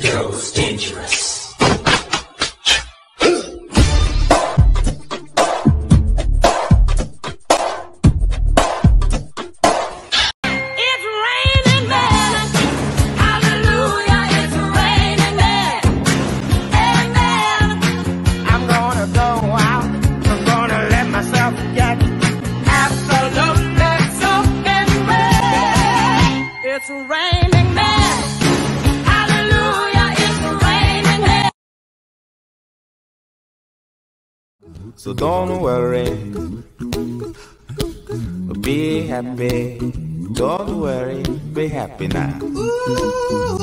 goes dangerous. It's raining men. Hallelujah, it's raining men. So don't worry, be happy. Don't worry, be happy now.